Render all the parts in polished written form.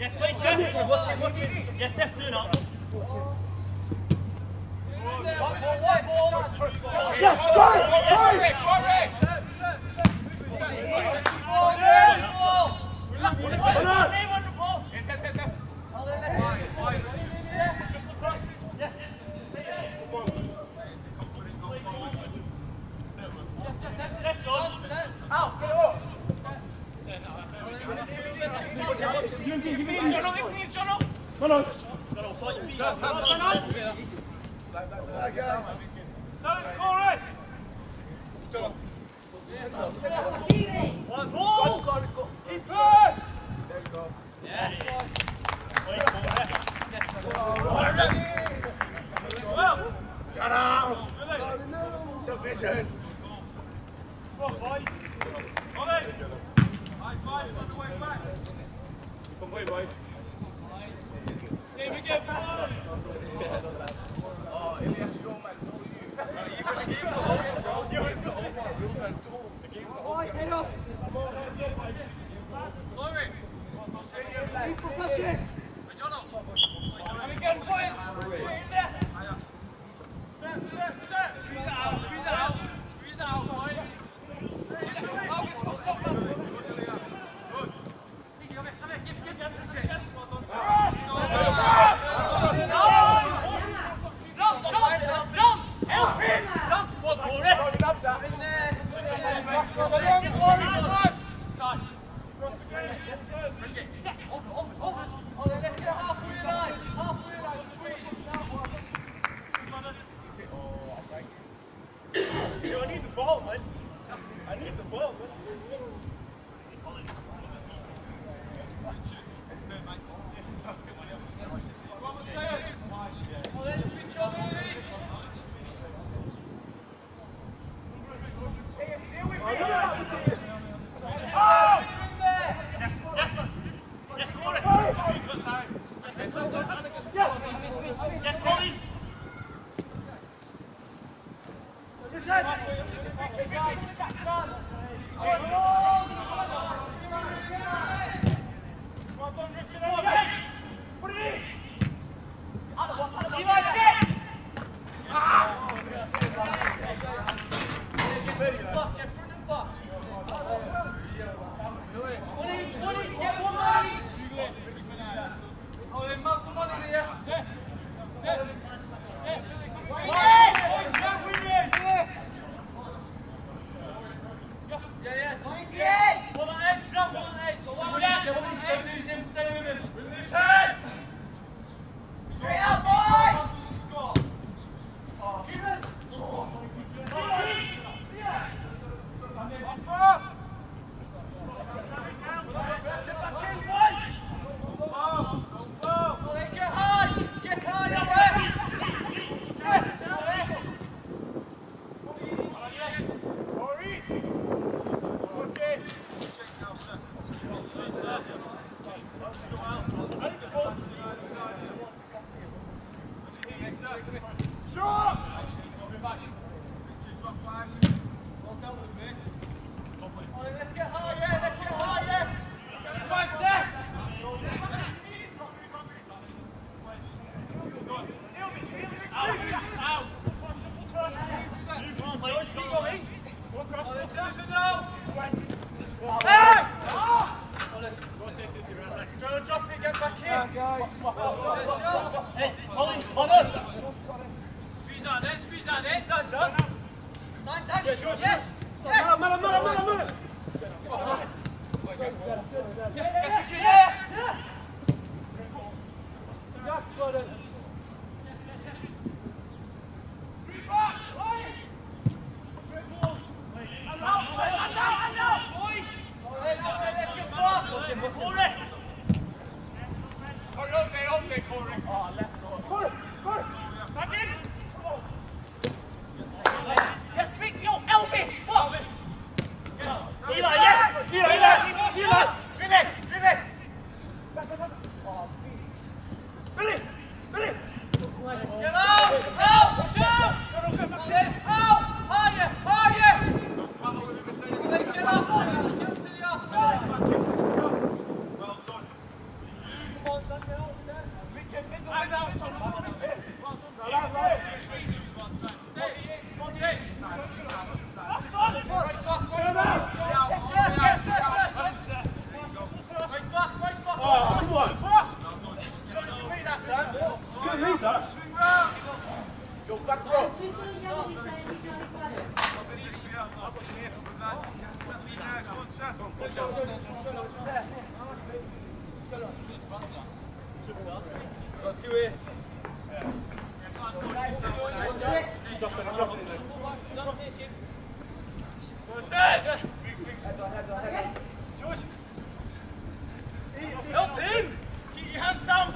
Yes, please, sir. Watch it. Yes, F turn up. One ball. Yes,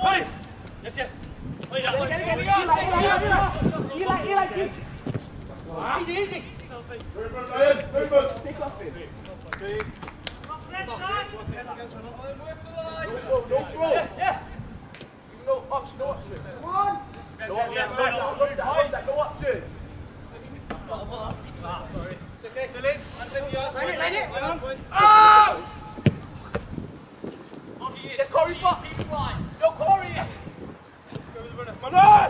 Please. Yes, yes. Lead up. Easy, easy. Yeah. No option, no option. One. No option. Sorry. It's okay. Still in. Line it. Oh! Get Corey back. Yo, Corey. Come on.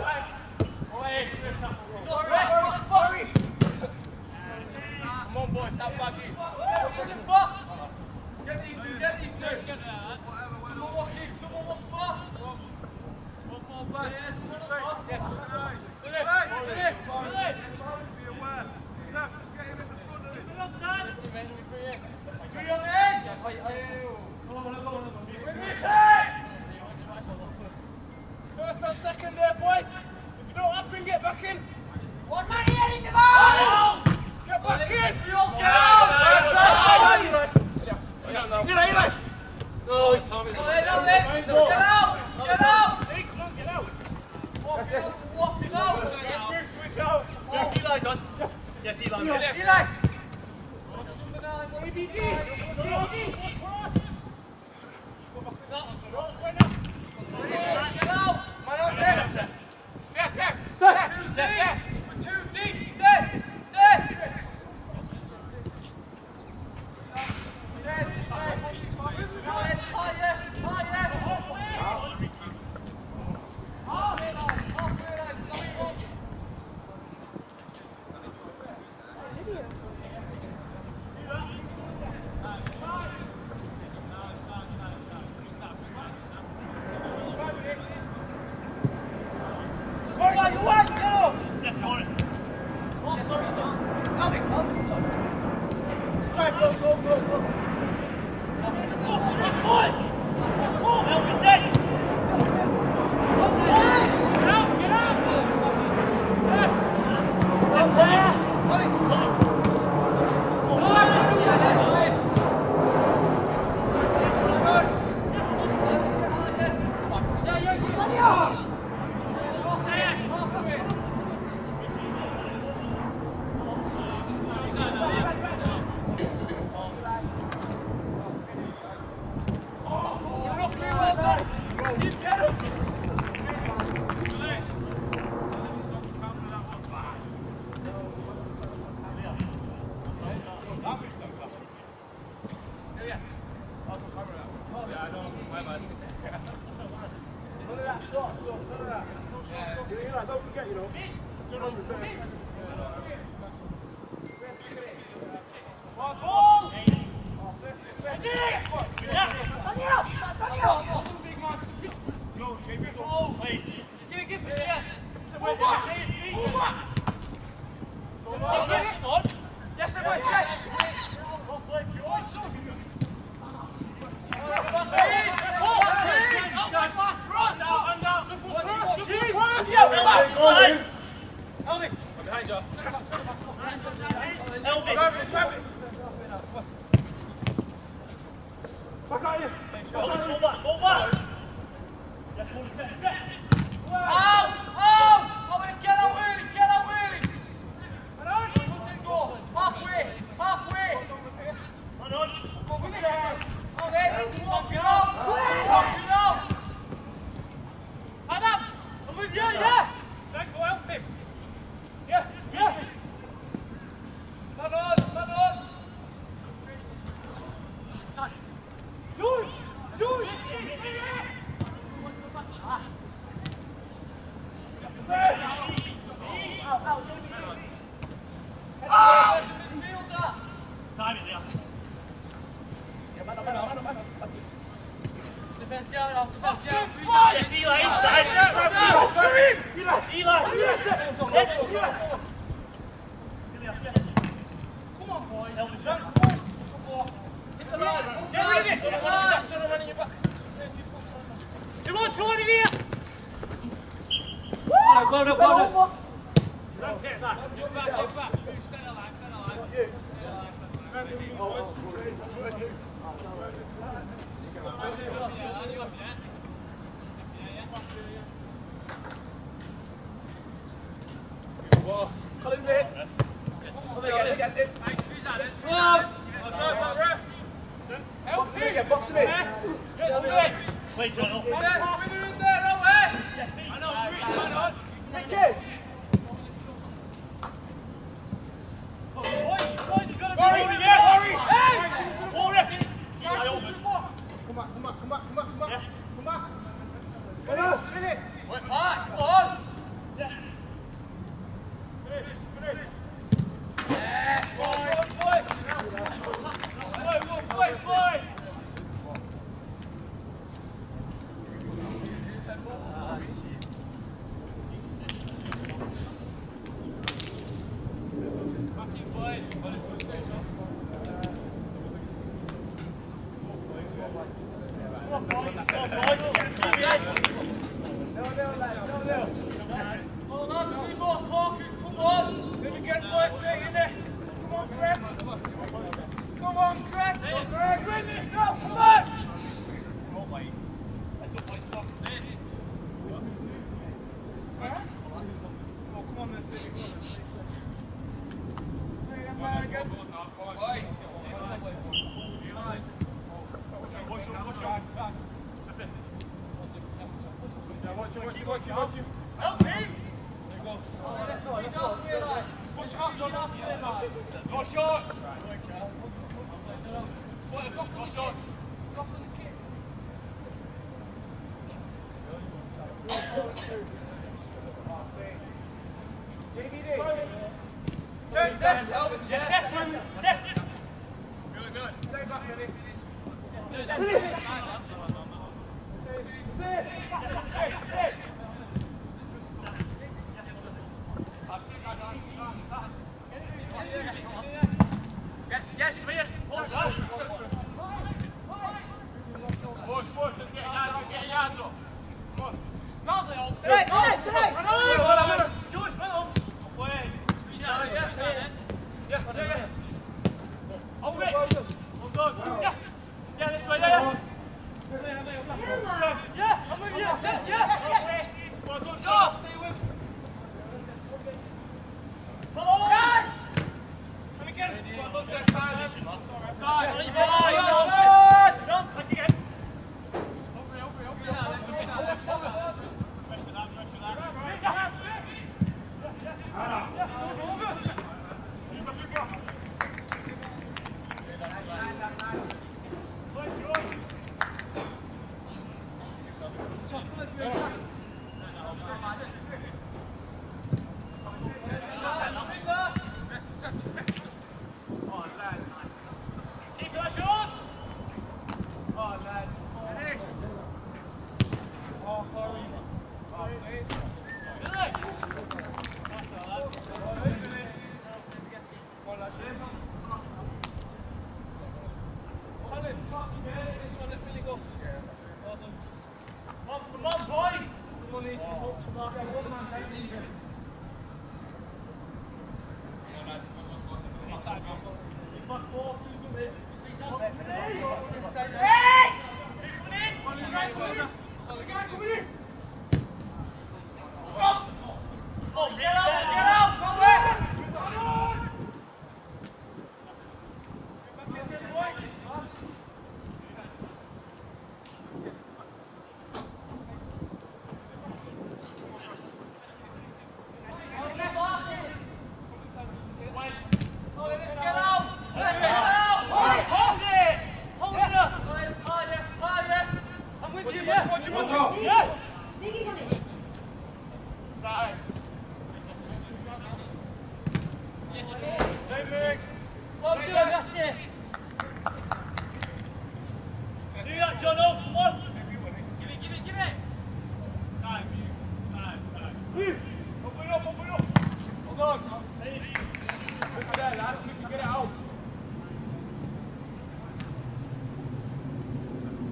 Corey. Come on, boys. That back in. Get these two. Someone walk in. Someone walk far. One more back. First and second there, boys. If you don't happen, get back in. One man here in the ball! Get back in. You all get out! Eli. No, it's Tommy. Get out! Get out! Hey, come on, get out. Walk it out! Switch out. Yes, Eli's on. Yes, Eli. Eli! Get out! Too deep! Stay! Yes, got it. Don't forget, you know. Do not reverse. Go, JB, go. Wait. Give us here. Move back. Move back. Yes, sir. Behind you. Elvis. Back at you. Go back. Yes, set. Get away! Go! Halfway! Walk it out! Adam! I'm with you, yeah. Thank you, help him. Yeah. Man on! Do it. Time it there. Defense down. Yes, Eli inside. Eli. Come on, boys. Hit the line. Get ready. Come on, in here. Go. Don't take that. Get back. Center line. Play, Jono. Winner in there, away! I know, Rich, man on. Richard! Boy, you gotta be Hurry, moving hurry! here. Hey! All ready. I almost. Come on. Yeah. Come on. Ready? Wait, Mark, come on! Yeah, boy! Boy. Hold on, we more talking, come on! Let me get boys straight in there. Come on, Greg. Win this now, come on. Come on, let's see. Straight in there again. Watch you. Help me. Push up, John, after him, man! Go short. Go short! Drop on the kick! Yes, Samir. Push, let's get yards up. Come on. It's not the old. Right. George, run on. Yeah. Hold it. Hold on. Yeah, this way, yeah. Yeah, I'm with you. Yeah. Well done, Charles. Stay with. Come on. And again. Well done, second time. Side. Jump. Back again.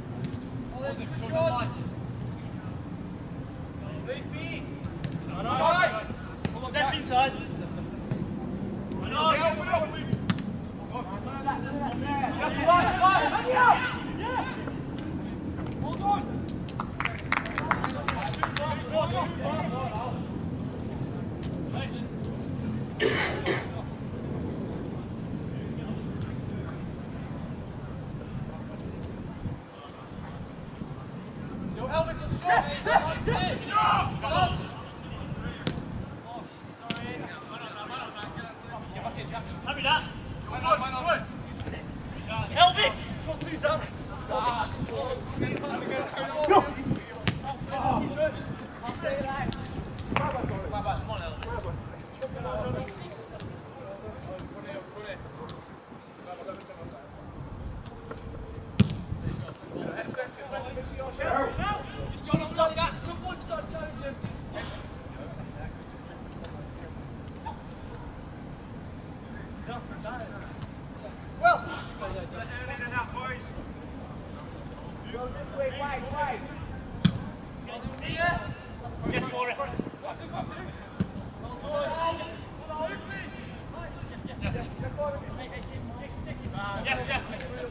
Leave feet. Have me that. Elvis! Got two, Sam. Go! Come on, Elvis. Johnny, that. Someone's got to challenge him. Well, wide. Yes, for it. Yes, yeah.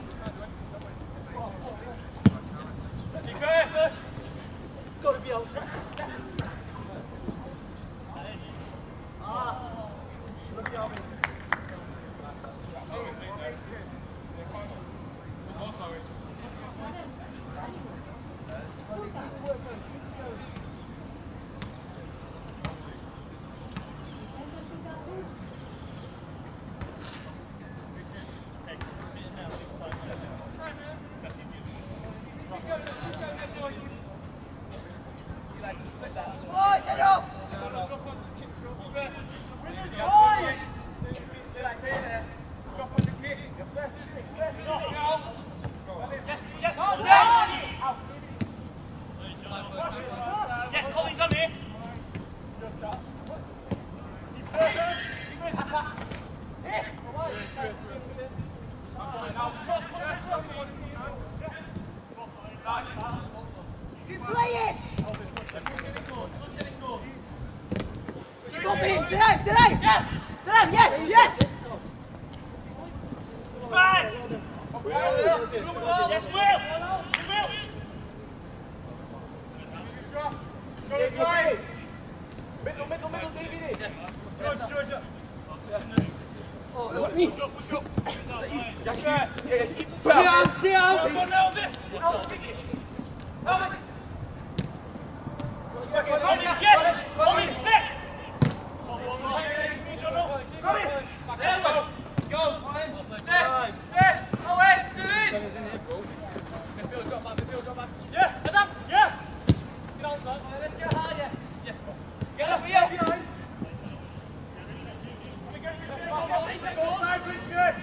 Got to be out. Yes, Collins on here. You play it! Stop it! Drive! Yes! Drive! Yes! Fine! Yes, Will! Middle, DVD. George. Push up. See out! Go now, this! Come in, set! Come in! There we go! Go! Step! Away! Still in! Midfield drop back. Yeah! Adam! Yeah! Get on, son. Let's get higher! Yes! Get up here. Behind! Go side, Richard.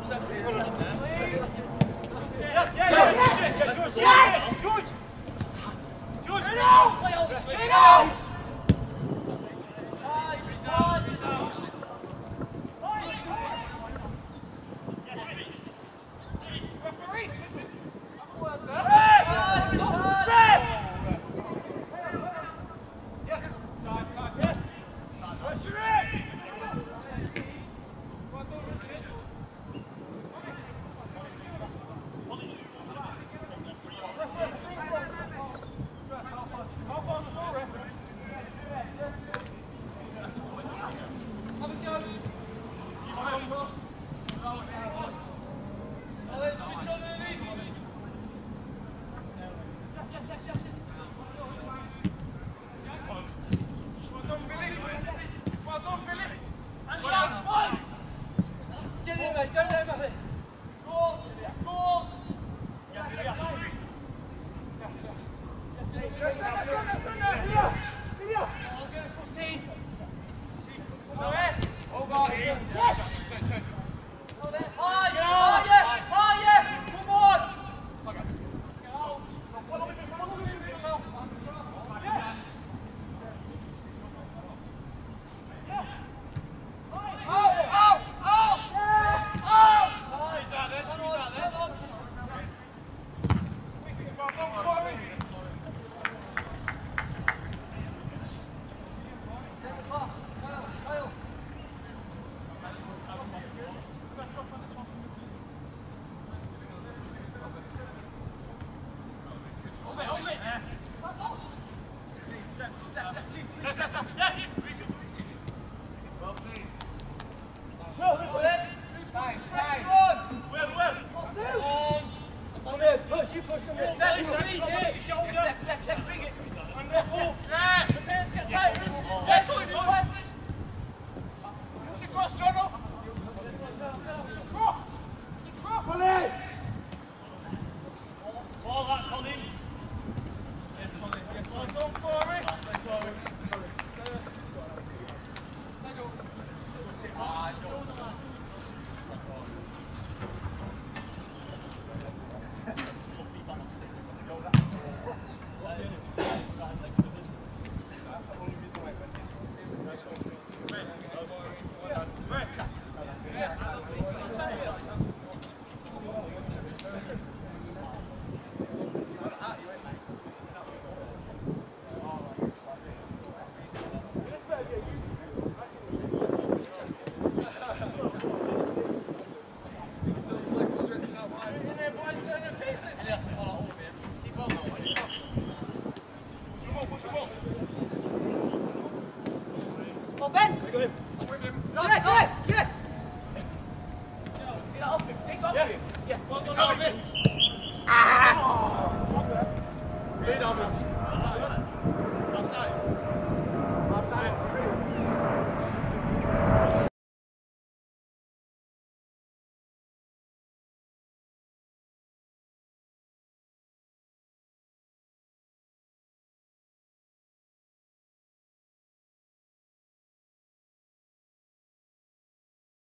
Yes.